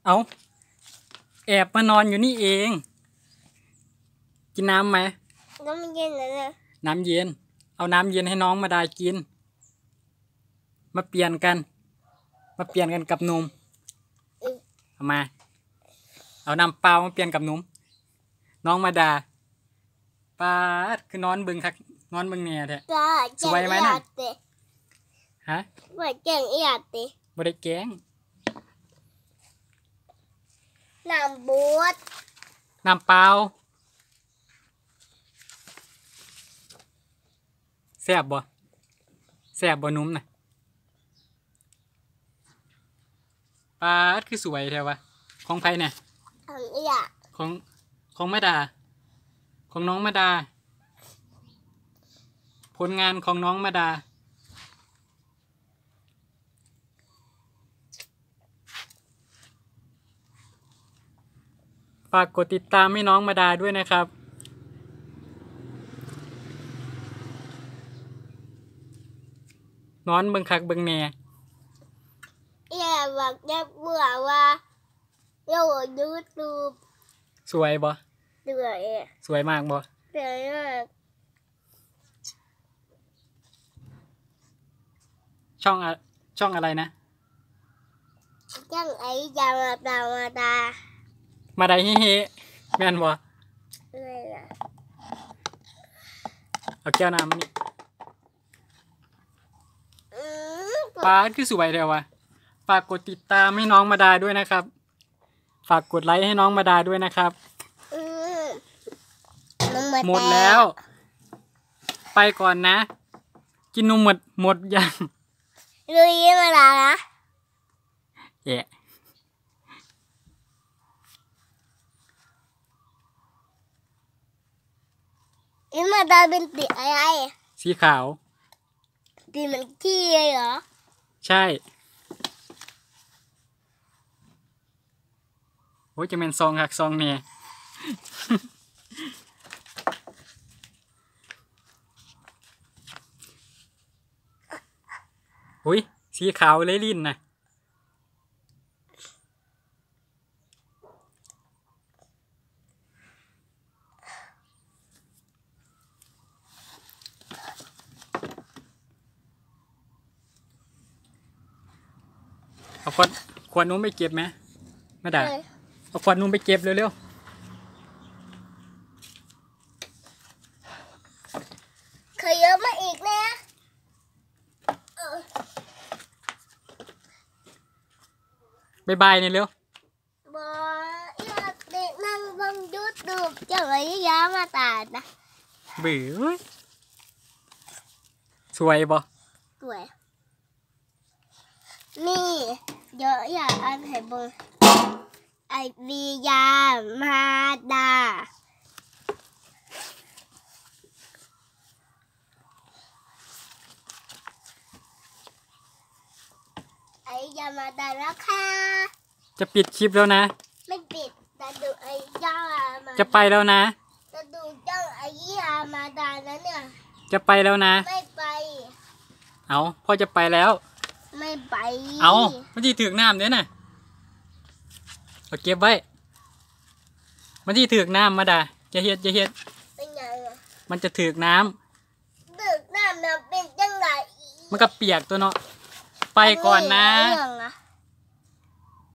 เอาแอบมานอนอยู่นี่เองกินน้ำไหมน้ำเย็นเลยนะน้ำเย็นเอาน้ำเย็นให้น้องมาได้กินมาเปลี่ยนกันกับนมเอามาเอาน้ำเปล่ามาเปลี่ยนกับนมน้องมาดาป้าดคือนอนบึงคักนอนบึงเนี่ยแท้สวยไหมน่ะฮะว่าแกงอีหยาติบ่ได้แกงน้ำบูดน้ำเปล่าแซ่บบ่นุ่มน่ะป้าดคือสวยแท้วะของไผเนี่ยของอีหยาของแม่ดาของน้องแม่ดาผลงานของน้องแม่ดาฝากกดติดตามให้น้องแม่ดาด้วยนะครับนอนเบิ่งคักเบิ่งแหน่อย่าบอกจะเบื่อว่าโยยูทูบสวยบ่สวยมากบ่สวยมากช่องอะไรนะช่องไอ้ยามาดามาได้เฮ้แม่นบ่เลยล่ะเอาแก้วน้ำมานี่ปลาคือสวยเดียววะฝากกดติดตามให้น้องมาดาด้วยนะครับฝากกดไลค์ให้น้องมาดาด้วยนะครับหมดแล้วไปก่อนนะกินนมหมดยังลุยมาดานะแย่อิมาดาเป็นสีอะไรสีขาวสีเหมือนขี้เหรอใช่โอ้ยจะเป็นซองหักซองเนี่ยอุ้ยสีขาวเลยลิ้นนะเอาขวดนู้นไปเก็บไหมไม่ได้เอาขวดนู้นไปเก็บเร็วๆเคยเยอะมาอีกนะบายเนี่ยเร็วบอยากเด็กนั่งบังยูทูบจะไปยามาตาดนะบื้อสวยบ่สวยนี่เยอะอยากอ่านให้เบิ่งไอวิยามาดาไอยามาดาแล้วค่ะจะปิดคลิปแล้วนะไม่ปิดแต่ดูไอยามาจะไปแล้วนะจะดูเจ้าไอยามาดาแล้วเนี่ยจะไปแล้วนะไม่ไปเอาพ่อจะไปแล้วไม่ไปเอามันจะถือกน้ำเนี่ยนะเอาเก็บไว้มันจะถือกน้ำมาด่าจะเฮ็ดเป็นยังไงมันจะถือกน้ำถือกน้ำเป็นจังไรมันก็เปียกตัวเนาะไปก่อนนะ